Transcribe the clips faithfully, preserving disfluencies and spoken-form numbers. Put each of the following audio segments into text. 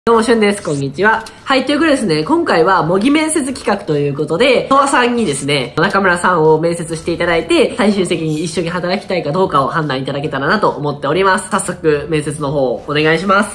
どうも、しゅんです。こんにちは。はい、ということでですね、今回は模擬面接企画ということで、とわさんにですね、中村さんを面接していただいて、最終的に一緒に働きたいかどうかを判断いただけたらなと思っております。早速、面接の方、お願いします。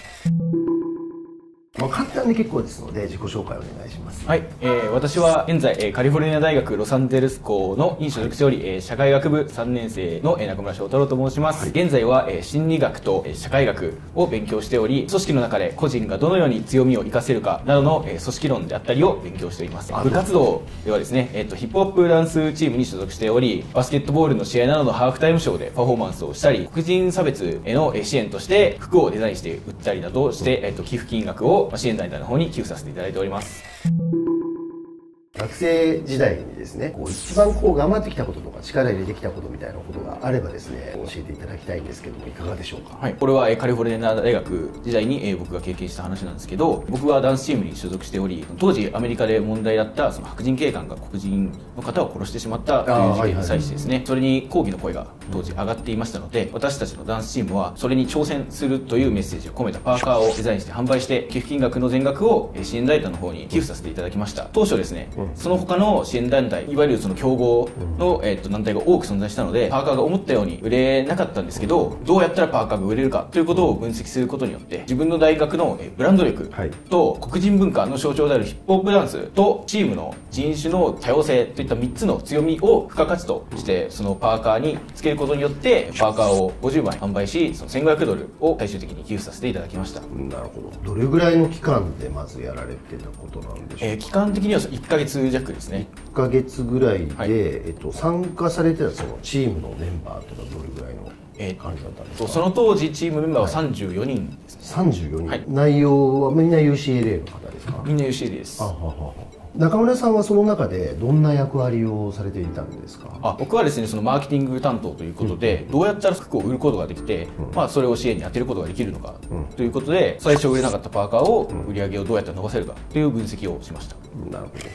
まあ簡単で結構ですので、自己紹介お願いします。 はい、えー、私は現在、えー、カリフォルニア大学ロサンゼルス校のに所属しており、えー、社会学部さんねん生の、えー、中村翔太郎と申します。はい、現在は、えー、心理学と、えー、社会学を勉強しており、組織の中で個人がどのように強みを活かせるかなどの、えー、組織論であったりを勉強しております。部活動ではですね、えーと、ヒップホップダンスチームに所属しており、バスケットボールの試合などのハーフタイムショーでパフォーマンスをしたり、黒人差別への支援として服をデザインして売ったりなどして、えーと、寄付金額を支援団体の方に寄付させていただいております。 学生時代にですね、こう一番こう頑張ってきたこととか力入れてきたことみたいなことがあればですね、教えていただきたいんですけども、いかがでしょうか。 はい、これはカリフォルニア大学時代に僕が経験した話なんですけど、僕はダンスチームに所属しており、当時アメリカで問題だったその白人警官が黒人の方を殺してしまったという事件に際してですね、それに抗議の声が当時上がっていましたので、私たちのダンスチームはそれに挑戦するというメッセージを込めたパーカーをデザインして販売して、寄付金額の全額を支援団体の方に寄付させていただきました。当初ですね、その他の支援団体、いわゆるその競合の、えー、と団体が多く存在したので、パーカーが思ったように売れなかったんですけど、どうやったらパーカーが売れるかということを分析することによって、自分の大学のブランド力と黒人文化の象徴であるヒップホップダンスとチームの人種の多様性といったみっつの強みを付加価値としてそのパーカーにつけることによって、パーカーをごじゅうまい販売し、そのせんごひゃくドルを最終的に寄付させていただきました。 なるほど。どれぐらいの期間でまずやられてたことなんでしょうか。えー、 期間的にはいっかげつ弱ですね。 いっかげつぐらいで、 はい、 えっと、参加されてたそのチームのメンバーとかどれぐらいの感じだったんですか。 えー、その当時チームメンバーはさんじゅうよにんですね。 さんじゅうよにん、はい、内容はみんな ユーシーエルエー の方ですか。 みんな ユーシーエルエー です。あははは。 中村さんはその中でどんな役割をされていたんですか。 あ、僕はですね、そのマーケティング担当ということで、うん、どうやったら服を売ることができて、うん、まあそれを支援に当てることができるのか、うん、ということで、最初売れなかったパーカーを売り上げをどうやって伸ばせるかという分析をしました。 うん、なるほど。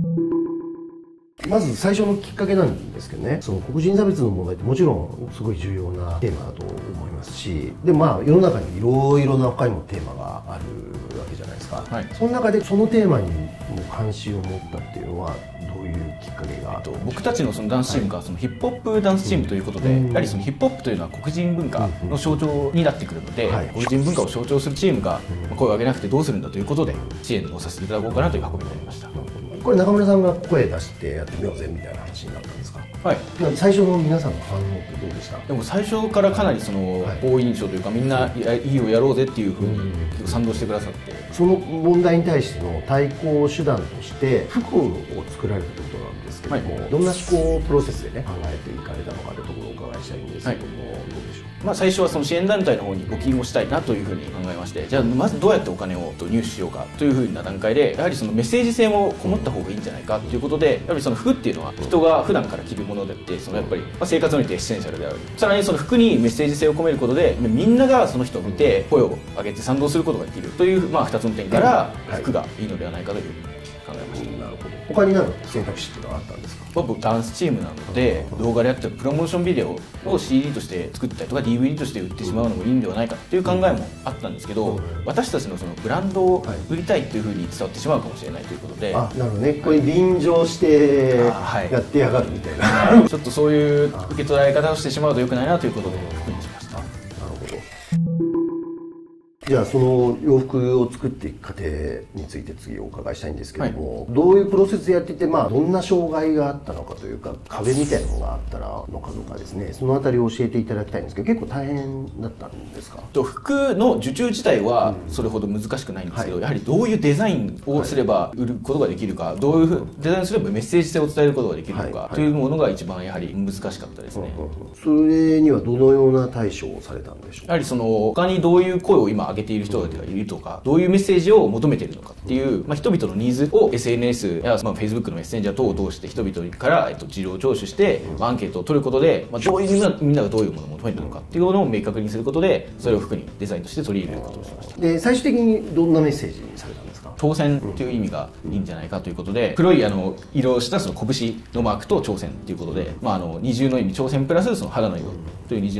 まず最初のきっかけなんですけどね、その黒人差別の問題ってもちろんすごい重要なテーマだと思いますし、でまあ世の中にいろいろな他にもテーマがあるわけじゃないですか。はい、その中でそのテーマにも関心を持ったっていうのはどういうきっかけがあったんでしょうか。 僕たちのそのダンスチームがそのヒップホップダンスチームということで、うん、やはりそのヒップホップというのは黒人文化の象徴になってくるので、うんはい、黒人文化を象徴するチームが声を上げなくてどうするんだということで支援をさせていただこうかなという運びになりました。 これ中村さんが声出してやってみようぜみたいな話になったんですか。 はい。 最初の皆さんの反応ってどうでした。 でも最初からかなりその好印象というか、みんないいよやろうぜっていうふうに結構賛同してくださって、 その問題に対しての対抗手段として服を作られたということなんですけども、はい、どんな思考プロセスでね考えていかれたのかというところをお伺いしたいんですけども、はい、どうでしょう。 まあ最初はその支援団体の方に募金をしたいなというふうに考えまして、じゃあまずどうやってお金を入手しようかというふうな段階で、やはりそのメッセージ性もこもった方がいいんじゃないかということで、やはりその服っていうのは人が普段から着るものであって、そのやっぱり生活においてエッセンシャルである。さらにその服にメッセージ性を込めることで、みんながその人を見て声を上げて賛同することができるという、まあふたつの点から服がいいのではないかというふうに考えました。 なるほど。他に何か選択肢っていうのはあったんですか。 僕ダンスチームなので、動画でやってるプロモーションビデオを シーディー として作ったりとか ディーブイディー として売ってしまうのもいいんではないかという考えもあったんですけど、私たちのそのブランドを売りたいというふうに伝わってしまうかもしれないということで、 あ、なるほどね。これ便乗してやってやがるみたいな、 はい、ちょっとそういう受け取られ方をしてしまうと良くないなということで服にしました。なるほど。 じゃあその洋服を作っていく過程について次お伺いしたいんですけども、はい、どういうプロセスでやっていて、まあ、どんな障害があったのかというか壁みたいなのがあったらのかどうかですね、そのあたりを教えていただきたいんですけど、結構大変だったんですか。 服の受注自体はそれほど難しくないんですけど、うん、やはりどういうデザインをすれば売ることができるか、はい、どういうデザインをすればメッセージ性を伝えることができるのか、はい、というものが一番やはり難しかったですね。 それにはどのような対処をされたんでしょうか。 やはりその他にどういう声を今上げている人がいるとか、どういうメッセージを求めているのかっていう、まあ、人々のニーズを エスエヌエス や、まあ、Facebook のメッセンジャー等を通して人々から、えっと、事情聴取して、まあ、アンケートを取ることで、まあ、どういうみんな、みんながどういうものを求めているのかっていうのを明確にすることで、それを服にデザインとして取り入れることをしました。 で最終的にどんなメッセージにされたんですか。 挑戦っていう意味がいいんじゃないかということで、黒いあの色をしたその拳のマークと挑戦っていうことで、まあ、あの二重の意味、挑戦プラスその肌の色という二重の意味を込めました。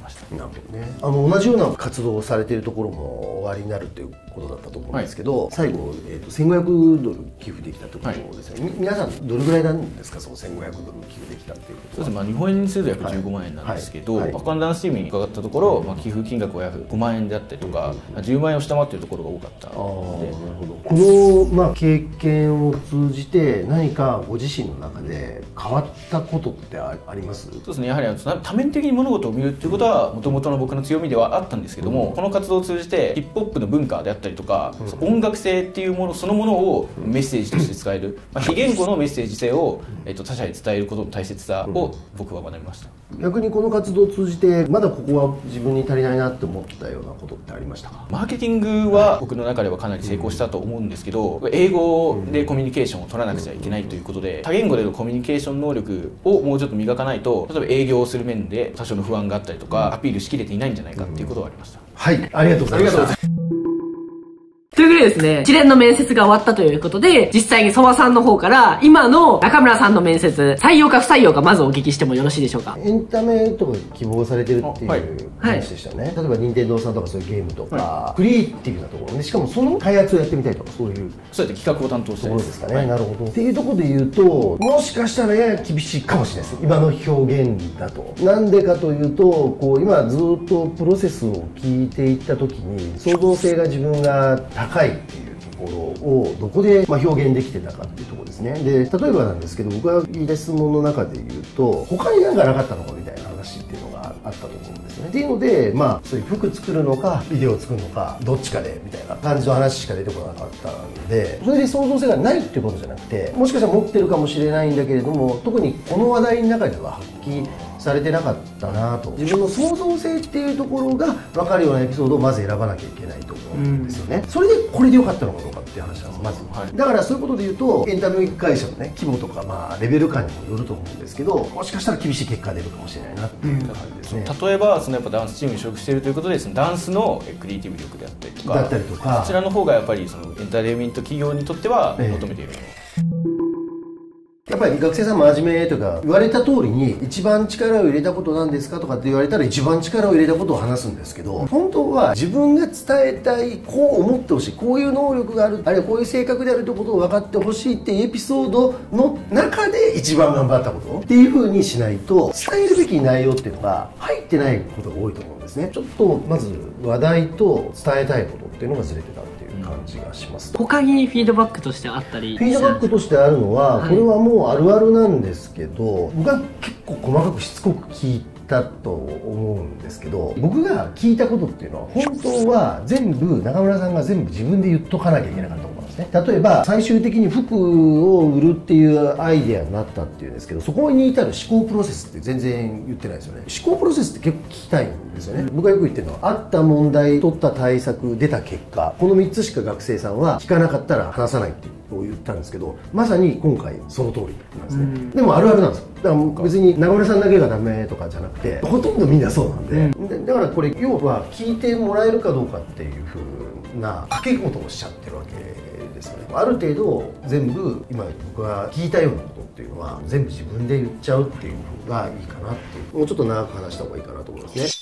ました。 なるほどね。あの同じような活動をされているところもおありになるということだったと思うんですけど、はい、最後、えー、とせんごひゃくドル寄付できたということですね、はい、皆さんどれぐらいなんですか、そのせんごひゃくドル寄付できたっていうことは。 そうですね、まあ、日本円にすると約じゅうごまんえんなんですけど、はいはい、他のダンスチームに伺ったところ、まあ、寄付金額は約ごまんえんであったりとか、うん、じゅうまんえんを下回っているところが多かったので。なるほど。この、まあ、経験を通じて何かご自身の中で変わったことってあります？ そうですね、やはり多面的に物事を見るっていうことはもともとの僕の強みではあったんですけども、うん、この活動を通じてヒップホップの文化であったりとか、うん、音楽性っていうものそのものをメッセージとして使える、まあ、非言語のメッセージ性を、えっと、他者に伝えることの大切さを僕は学びました。 逆にこの活動を通じてまだここは自分に足りないなって思ったようなことってありましたか？ マーケティングは僕の中ではかなり成功したと思うんですけど、英語でコミュニケーションを取らなくちゃいけないということで、多言語でのコミュニケーション能力をもうちょっと磨かないと、例えば営業をする面で多少の不安があったりとか、アピールしきれていないんじゃないかっていうことはありました。 はい、ありがとうございました。 ということでですね、一連の面接が終わったということで、実際にソワさんの方から、今の中村さんの面接、採用か不採用かまずお聞きしてもよろしいでしょうか。 エンタメとか希望されてるっていう話でしたよね。はい、例えば任天堂さんとかそういうゲームとか、はい、クリエイティブなところね、しかもその開発をやってみたいとか、そういう。 そうやって企画を担当してるところですかね。はい、なるほど。っていうところで言うと、もしかしたらやや厳しいかもしれないです。今の表現だと。なんでかというと、こう今ずっとプロセスを聞いていった時に、創造性が自分が高いっていうところをどこでまあ表現できてたかっていうところですね。で、例えばなんですけど、僕が聞いた質問の中で言うと、他に何かなかったのかみたいな話っていうのがあったと思うんですね。っていうので、まあそういう服作るのかビデオを作るのかどっちかでみたいな感じの話しか出てこなかったので、それで創造性がないっていうことじゃなくて、もしかしたら持ってるかもしれないんだけれども、特にこの話題の中では発揮されてなかったなと。自分の創造性っていうところが分かるようなエピソードをまず選ばなきゃいけないと思うんですよね。それでこれでよかったのかどうかっていう話なんですまず、はい、だからそういうことで言うとエンタメ会社のね規模とかまあレベル感にもよると思うんですけど、もしかしたら厳しい結果が出るかもしれないなっていう感じですね。 例えばそのやっぱダンスチームに所属しているということで、そのダンスのクリエイティブ力であったりとかだったりとか、 そちらの方がやっぱりそのエンターテインメント企業にとっては求めている、えーやっぱり学生さん真面目とか言われた通りに一番力を入れたことなんですかとかって言われたら一番力を入れたことを話すんですけど、本当は自分が伝えたい、こう思ってほしい、こういう能力がある、あるいはこういう性格であるということを分かってほしいっていうエピソードの中で一番頑張ったことっていう風にしないと伝えるべき内容っていうのが入ってないことが多いと思うんですね。ちょっとまず話題と伝えたいことっていうのがずれてたっていう感じがします。 他にフィードバックとしてあったり、 フィードバックとしてあるのは、はい、これはもうあるあるなんですけど、僕は結構細かくしつこく聞いたと思うんですけど、僕が聞いたことっていうのは本当は全部中村さんが全部自分で言っとかなきゃいけなかったことなんですね。例えば最終的に服を売るっていうアイデアになったっていうんですけど、そこに至る思考プロセスって全然言ってないですよね。思考プロセスって結構聞きたいんですよね。僕がよく言ってるのは、あった問題、取った対策、出た結果、このみっつしか学生さんは聞かなかったら話さないっていうを言ったんですけど、まさに今回その通りなんですね。うん、でもあるあるなんですよ。だから別に中村さんだけがダメとかじゃなくて、ほとんどみんなそうなんで、うん、でだからこれ要は聞いてもらえるかどうかっていう風な掛け事をしちゃってるわけですよね。ある程度全部今僕が聞いたようなことっていうのは全部自分で言っちゃうっていう方がいいかなっていう、もうちょっと長く話した方がいいかなと思いますね。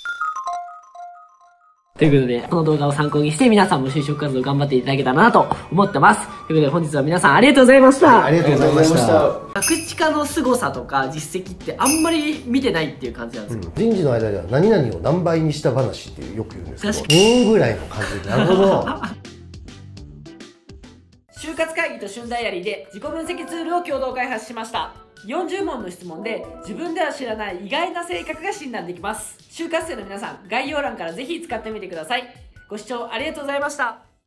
ということで、この動画を参考にして皆さんも就職活動頑張っていただけたらなと思ってます。ということで本日は皆さんありがとうございました。 はい、ありがとうございました。 学知化の凄さとか実績ってあんまり見てないっていう感じなんですけど、うん、 人事の間では何々を何倍にした話ってよく言うんですけど、にぐらいの感じで。なるほど。 就活会議と旬ダイアリーで自己分析ツールを共同開発しました。よんじゅうもんの質問で自分では知らない意外な性格が診断できます。就活生の皆さん、概要欄からぜひ使ってみてください。ご視聴ありがとうございました。